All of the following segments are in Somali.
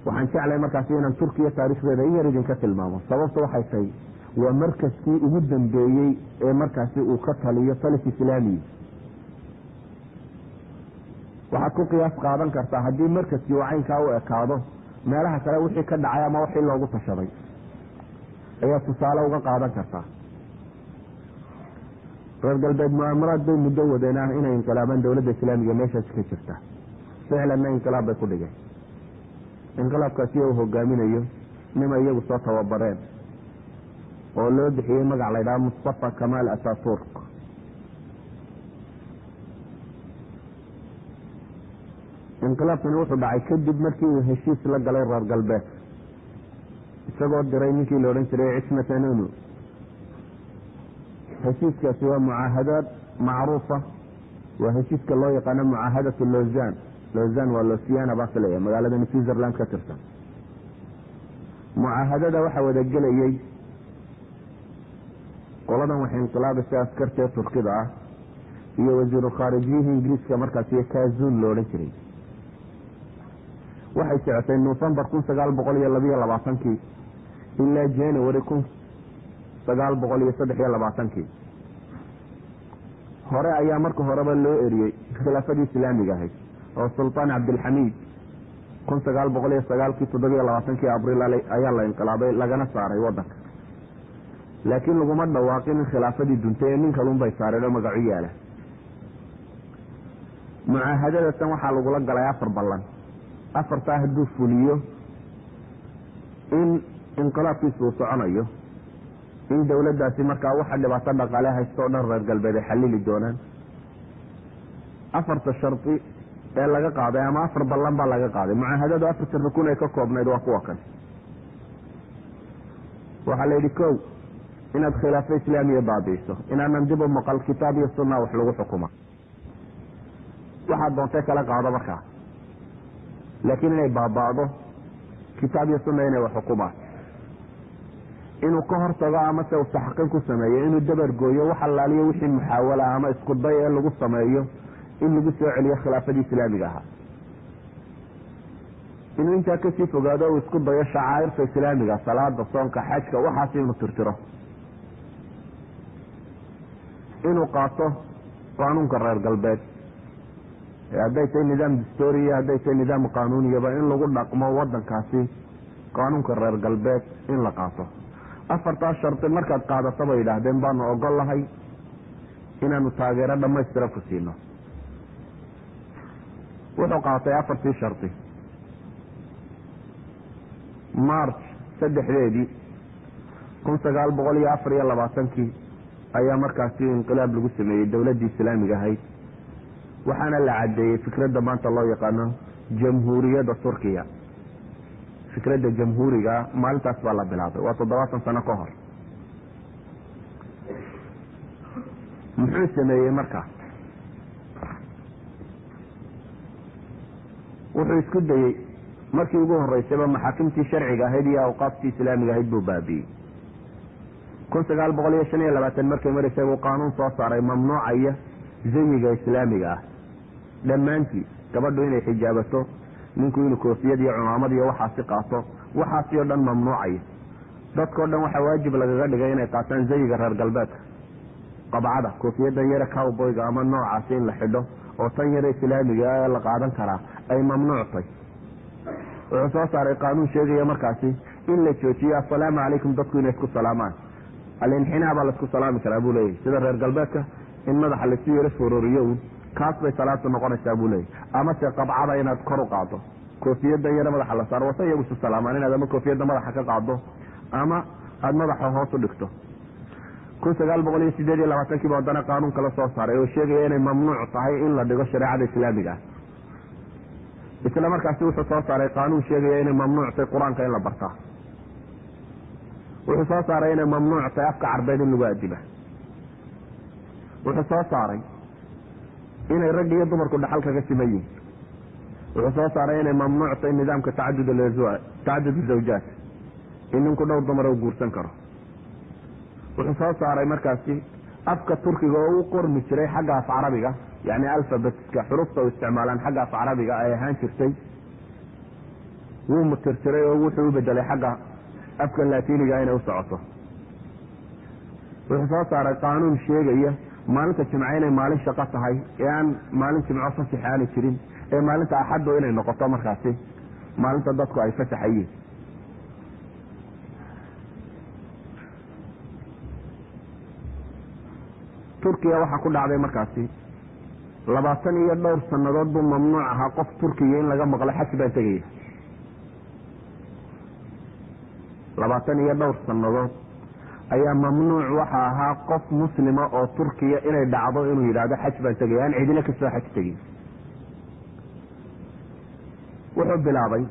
waxaan jeclay markaasi inaan Turkiya taariikhdeeda yar idinka tilmaamo. sababta waxay tahay waa markaskii ugu dambeeyay ee markaasi uu ka taliyo talis islaami. waxaad ku qiyaas qaadan kartaa haddii markaskii uu caynkaa u ekaado meelaha kale wixii ka dhacay ama wixii loogu tashaday ayaa tusaale uga qaadan kartaa. reer galbeed mu'aamaraad bay muddo wadeen inay inqilaabaan dowladda islaamiga meeshaas ka jirta. ficlanna inqilaab bay ku dhigeen. inqilaabkaasi uu hogaaminayo nima iyagu soo tababareen oo loo bixiyey magac la yidhaha Mustafa Kamal Ataturk. inqilaabkani wuxuu dhacay kadib markii uu heshiis la galay reer galbeed isagoo diray ninkii la odhan jiray Cismat Anunu. heshiiskaasi waa mucaahadaad macruufa, waa heshiiska loo yaqaano mucaahadatu Lausanne. Lausanne waa Lausiana baa filaya magaalada Switzerland ka tirsan. mucaahadada waxaa wada gelayay qoladan waxay inqilaabaysa askartee Turkida ah iyo wasiiru khaarijiyihii Ingiriiska markaasi Kazun loo odhan jiray. waxay socotay November 1922 ilaa January 1923. hore ayaa marka horeba loo eriyey khilaafadii islaamiga ahayd oo Sultan Abdulhamid 1909 Abriil ayaa la inqilaabay lagana saaray wadanka. laakiin laguma dhawaaqin in khilaafadii duntay nin kalun bay saareen oo magacu yaala. mucaahadadaas waxaa lagula galay 4 ballan. 4taa hadduu fuliyo in inqilaabkiisu uu soconayo, in dowladdaasi markaa waxa dhibaato dhaqaale haysto oo dhan reer galbeed ay xallili doonaan. 4 sharti ee laga qaaday ama 4 ballan baa laga qaaday. mucaahadadu 4 rukun ay ka koobnayd waa kuwa kan. waxaa la yidhi 1 inaad khilaafo islaamiya baabi'iso, inaanan dib u maqal kitaab iyo sunna wax lagu xukuma. waxaad doontay kala qaado markaa, laakiin inay baaba'do kitaab iyo sunna inay wax xukumaan. inuu ka hortago ama se uu taxqiiq ku sameeyo, inuu dabargooyo wax allaaliyo wixii muxaawala ama isku day ee lagu sameeyo in lagu soo celiyo khilaafadii islaamiga ahaa. inuu intaa kasii fogaado uu isku dayo shacaa'irta islaamiga, salaada, soonka, xajka, waxaas inuu tirtiro. inuu qaato qaanuunka reer galbeed, hadday tahay nidaam dastuuriya, hadday tahay nidaam qaanuuniyaba, in lagu dhaqmo wadankaasi qaanuunka reer galbeed in la qaato. 4taa sharti markaad qaadato bay yidhaahdeen baanu ogol lahay inaanu taageero dhammaystira ku siino. wuxuu qaatay 4tii sharti. March 3 1924 ayaa markaasi inqilaab lagu sameeyey dowladdii islaamiga ahayd. waxaana la cadeeyey fikradda maanta loo yaqaano jamhuuriyadda Turkiya. fikradda jamhuuriga maalintaas baa la bilaabay, waa 70 sano ka hor. muxuu sameeyey markaa? wuxuu isku dayey markii ugu horeysayba maxaakimtii sharciga ahayd iyo awqaaftii islaamiga ahayd buu baabi'iyey. 1925 markay maraysay uu qaanuun soo saaray mamnuucaya zayiga islaamiga ah dhammaantii. gabadhu inay xijaabato, ninku inuu koofiyad iyo cumaamad iyo waxaasi qaato, waxaasi oo dhan mamnuucaya. dadkao dhan waxaa waajib lagaga dhigay inay qaataan zayiga reer galbeedka, qabcada, koofiyaddan yare cowboyga ama noocaasi in la xidho, oo tan yare islaamiga ee la qaadan karaa ay mamnuuctay. wuxuu soo saaray qaanuun sheegaya markaasi in la joojiyo assalaamu calaykum dadku inay isku salaamaan. alinxinaa baa laisku salaami karaa buu leeyahy, sida reer galbeedka in madaxa laisu yaro fororiyo un kaas bay salaatu noqonaysaa buu leeyahy. ama se qabcada inaad kor u qaado, koofiyadda yare madaxa la saaro, wasa iyagu isu salaamaan, inaad ama koofiyadda madaxa ka qaado ama aada madaxa hoos u dhigto. 1928 ba haddana qaanuun kala soo saaray oo sheegaya inay mamnuuc tahay in la dhigo shareecada islaamiga ah. isla markaasi wuxuu soo saaray qaanuun sheegaya inay mamnuuc tahay qur-aanka in la bartaa. wuxuu soo saaray inay mamnuuc tahay afka carbeed in lagu adiba. wuxuu soo saaray inay rag iyo dumarku dhaxal kaga siman yihiin. wuxuu soo saaray inay mamnuuc tahay nidaamka tacadud zawjaat, in ninku dhowr dumar u guursan karo. wuxuu soo saaray markaasi afka turkiga oo u qormi jiray xagga af carabiga, yani alfabetka xurufta u isticmaalaan xagga af carabiga ay ahaan jirtay wuu mutirtiray oo wuxuu u bedelay xagga afka laatiiniga inay u socoto. wuxuu soo saaray qaanuun sheegaya maalinta jimce inay maalin shaqo tahay ee aan maalin jimco fasax aani jirin, ee maalinta axaddu inay noqoto markaasi maalinta dadku ay fasaxayeen. turkiya waxaa ku dhacday markaasi 20 iyo dhowr sannadood buu mamnuuc ahaa qof turkiya in laga maqlo xaj baan tegaya. 20 iyo dhowr sannadood ayaa mamnuuc waxa ahaa qof muslima oo turkiya inay dhacdo inuu yidhaahdo xaj baan tegaya, aan cidina kasoo xaj tegin. wuxuu bilaabay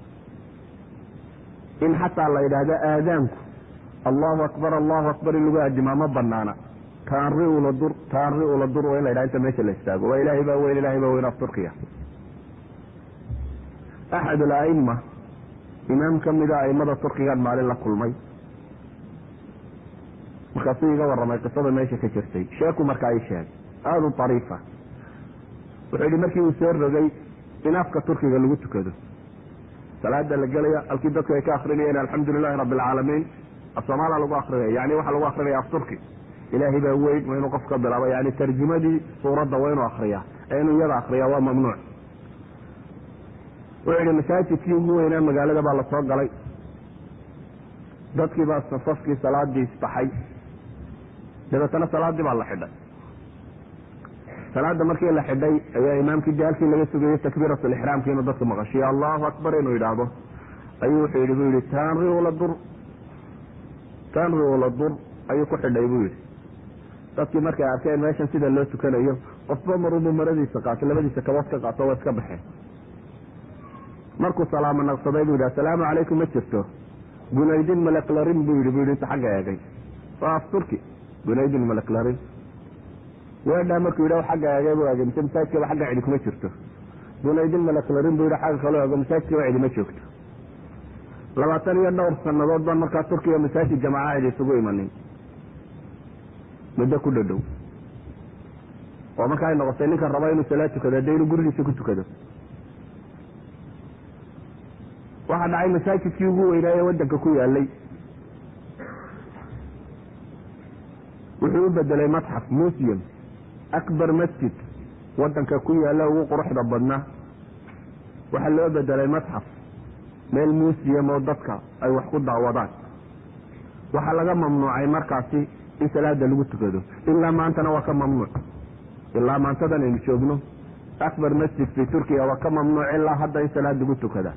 in xataa la yidhaahdo aadaanku allahu akbar in lagu aadimaa ma banaana, taanri ula dur waa in la yidhaha inta meesha la istaago, waa ilaahay baa weyn af turkiya. axad al-a'ima, imaam ka mida aimada turkigaan maalin la kulmay, markaasuu iga warramay qisada meesha ka jirtay. sheeku markaa ii sheegay aada u ariifa. wuxuu yidhi markii uu soo rogay in afka turkiga lagu tukado, salaada la gelaya halkii dadku ay ka akrinayeen alxamdu lilahi rabbi alcaalamiin, afsoomaala lagu akrinaya, yani waxaa lagu akrinaya af turki, ilaahay baa weyn waa inuu qof ka bilaabo, yani tarjumadii suuradda waa inuu akriyaa, ee inuu iyada akriyaa waa mamnuuc. wuxuu yidhi masaajidkii ugu weynaa magaalada baa lasoo galay, dadkii baa safafkii salaadii isbaxay, dabeetana salaadii baa la xidhay. salaada markii la xidhay ayaa imaamkii jaalkii laga sugayay takbiiratulixraamki inuu dadka maqashiyo allahu akbar inuu yidhaahdo, ayuu wuxuu yidhi bu yihi taanri ula dur ayuu ku xidhay buu yidhi. dadkii markay arkeen meeshan sida loo tukanayo, qofba marubu maradiisa qaato, labadiisa kabood ka qaato, waa iska baxeen. markuu salaamo naqsaday buu yidhi assalaamu calaykum ma jirto, gunaydin malaklarin buu yidhi inta xagga eegay, waa af turki, gunaydin malaklarin. weedhaa markuu yidha xagga eegay buu eegay, mise masaajidkaba xagga cidi kuma jirto. gunaydin malaklarin buu yidhi xagga kaloo eego, masaajidkaba cidi ma joogto. 20 iyo dhowr sannadood baan markaa turkiya masaajid jamaaca cidi isugu imanin, muddo ku dhadhow, oo marka ay noqotay ninka raba inuu salaad tukado dee inuu gurigiisa ku tukado. waxaa dhacay masaajidkii ugu weynaa ee waddanka ku yaalay wuxuu u bedelay matxaf, museum, akbar masjid waddanka ku yaalla ugu quruxda badnaa waxaa loo bedelay matxaf, meel museum oo dadka ay wax ku daawadaan. waxaa laga mamnuucay markaasi in salaada lagu tukado, ilaa maantana waa ka mamnuuc. ilaa maantadan aynu joogno akbar masjid fi turkiya waa ka mamnuuc ilaa hadda in salaad lagu tukada.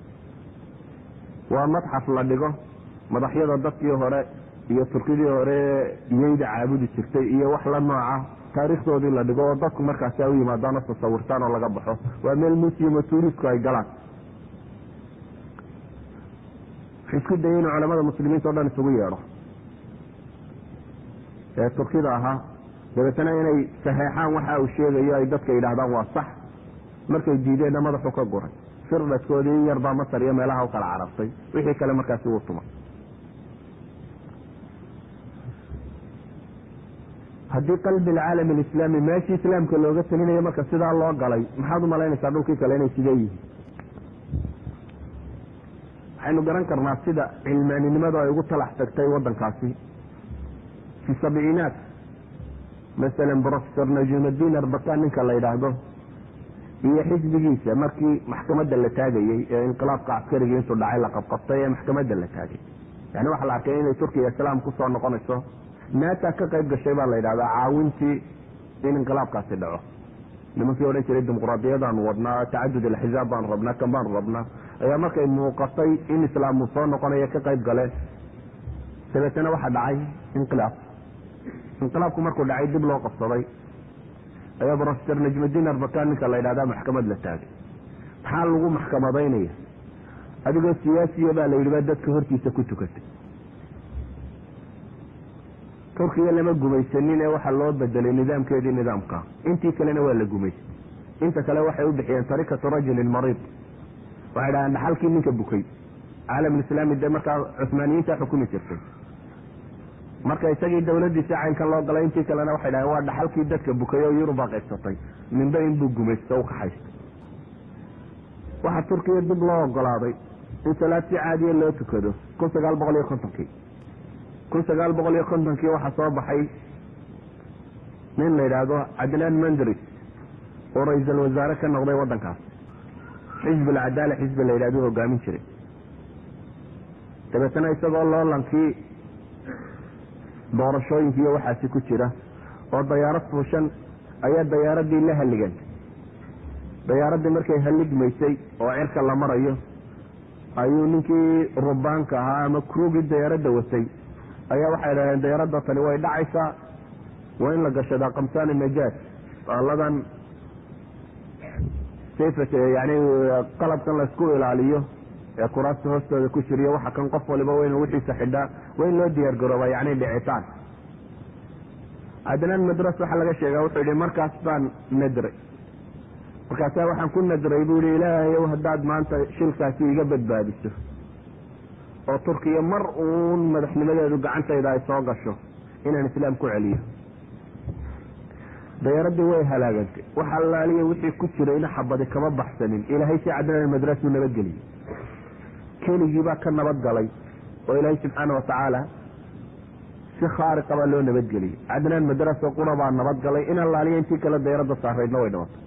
waa matxaf la dhigo madaxyada dadkii hore iyo turkidii hore iyayda caabudi jirtay iyo wax la nooca taariikhdoodii la dhigo oo dadku markaasi ay u yimaadaan oo tasawirtaan oo laga baxo. waa meel museum oo tuuristku ay galaan. isku dayay inuu culamada muslimiinta o dhan isugu yeedho ee turkida ahaa, dabeetana inay saxeexaan waxa uu sheegayo, ay dadka yidhaahdaan waa sax. markay diideenna madaxu ka guray, firdhadkoodii in yarbaa masar iyo meelaha u kala carartay, wixii kale markaasi wuu tumay. haddii qalbi alcaalami alislaami meeshii islaamka looga talinayo marka sidaa loo galay, maxaad u malaynaysaa dhulkii kale inay sidee yihiin? waxaynu garan karnaa sida cilmaaninimadu ay ugu talax tagtay waddankaasi. fi sabciinaat masalan professor najimuddin arbakan ninka la yidhaahdo iyo xisbigiisa markii maxkamadda la taagayey ee inqilaabka caskarigii intuu dhacay la qabqabtay ee maxkamadda la taagay, yani waxaa la arkay inay turkiya islaam kusoo noqonayso. naata ka qayb gashay baa la yidhahdaa caawintii in inqilaabkaasi dhaco. nimankii odhan jiray dimuqraadiyadaanu wadnaa, tacadud alxisaab baanu rabnaa, kan baanu rabnaa, ayaa markay muuqatay in islaam uu soo noqonayo ka qayb galeen. dabeetana waxaa dhacay inqilaab. inqilaabku markuu dhacay dib loo qabsaday ayaa professor najmuddin arbakan ninka la yidhahdaa maxkamad la taagay. maxaa lagu maxkamadaynaya? adigoo siyaasiya baa la yidhi baa dadka hortiisa ku tukatay. turkiya lama gumaysanin ee waxaa loo bedelay nidaamkeedii nidaamka, intii kalena waa la gumaysay. inta kale waxay u bixiyeen tarikatu rajulin mariid, waxay dhahaan dhaxalkii ninka bukay. caalamulislaami dee markaa cuhmaaniyiinta xukumi jirtay, marka isagii dawladiisa caynkan loo galay, intii kalena waxay dhahaan waa dhaxalkii dadka bukay oo yurubaa qaybsatay, ninba inbuu gumaysto u kaxaysta. waxaa turkiya dib loo ogolaaday in salaad si caadiya loo tukado 1950kii waxaa soo baxay nin la yidhaahdo cadnaan mandris oo ra-iisul wasaare ka noqday waddankaas xisbi alcadaala xisbi la yidhahdo hogaamin jiray dabeetana isagoo loolankii doorashooyinkii iyo waxaasi ku jira oo dayaarad fuushan ayaa dayaaradii la halligantay dayaaradii markay halligmaysay oo cirka la marayo ayuu ninkii rubaanka ahaa ama krugii dayaaradda watay ayaa waxay dhahdeen dayaaradda tani way dhacaysaa waa in la gashadaa kamsaani najaas baaladan yani qalabkan laysku ilaaliyo ee kuraasta hoostooda ku jiriyo waxa kan qof waliba waa inuu wixiisa xidhaa waa in loo diyaar garooba yani dhicitaan cadnaan madras waxaa laga sheegaa wuxuu yihi markaas baan nadray markaasaa waxaan ku nadray buu yihi ilaahayow haddaad maanta shilkaasi iga badbaadiso oo turkiya mar uun madaxnimadeedu gacantayda ay soo gasho inaan islaam ku celiyo dayaaradii way halaagantay waxa allaaliya wixii ku jirayna xabadi kama baxsanin ilaahay si cadnaan madras uu nabadgeliyey keligii baa ka nabadgalay oo ilaahay subxaana watacaala si khaariqa baa loo nabadgeliyey cadnaan madras oo qura baa nabadgalay in allaaliya intii kale dayaaradda saaraydna way dhimatay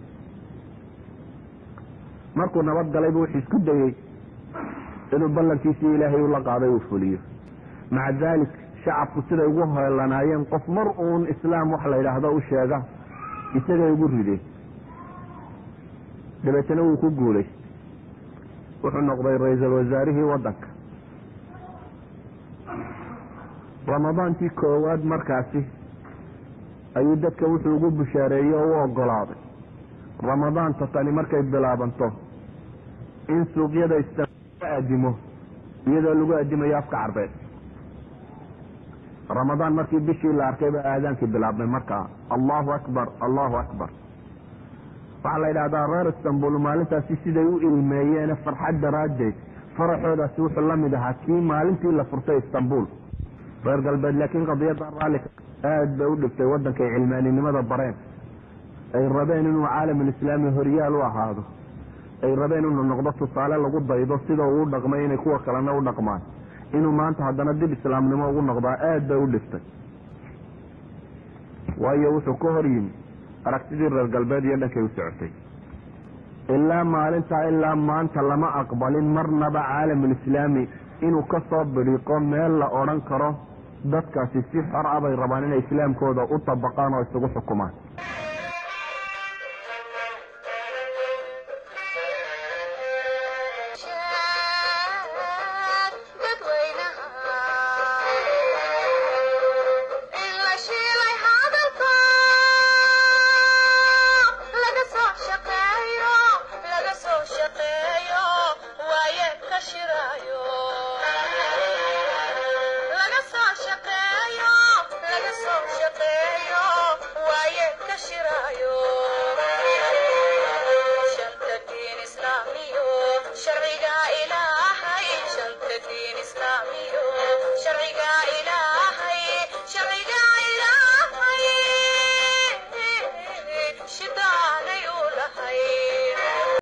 markuu nabadgalay buu wuxuu isku dayey inuu ballankiisii ilaahay ula qaaday uu fuliyo maca dalik shacabku siday ugu heelanaayeen qof mar uun islaam wax la yidhaahdo u sheega isagay ugu rideen dabeetana wuu ku guulaystay wuxuu noqday ra-iisul wasaarihii waddanka ramadaankii koowaad markaasi ayuu dadka wuxuu ugu bushaareeyey oo u ogolaaday ramadaanta tani markay bilaabanto in suuqyada islaamka adimo iyadoo lagu adimayo afka carbeed ramadaan markii bishii la arkay baa aadaankii bilaabmay markaa allahu akbar allahu akbar waxaa la yidhahdaa reer istanbul maalintaasi siday u ilmeeyeen farxad daraaddeed faraxoodaasi wuxuu la mid ahaa kii maalintii la furtay istanbul reer galbeed laakiin qadiyadda raalika aad bay u dhibtay waddankay cilmaaninimada bareen ay rabeen inuu caalamulislaami horyaal u ahaado ay rabeen inuu noqdo tusaale lagu daydo sida uu dhaqmay inay kuwa kalena u dhaqmaan inuu maanta haddana dib islaamnimo ugu noqdaa aad bay u dhiftay waayo wuxuu ka hor yimi aragtidii reer galbeed iyo dhankay u socotay ilaa maalintaa ilaa maanta lama aqbalin marnaba caalamulislaami inuu ka soo bidhiiqo meel la odhan karo dadkaasi si xor ah bay rabaan inay islaamkooda u tabaqaan oo isugu xukumaan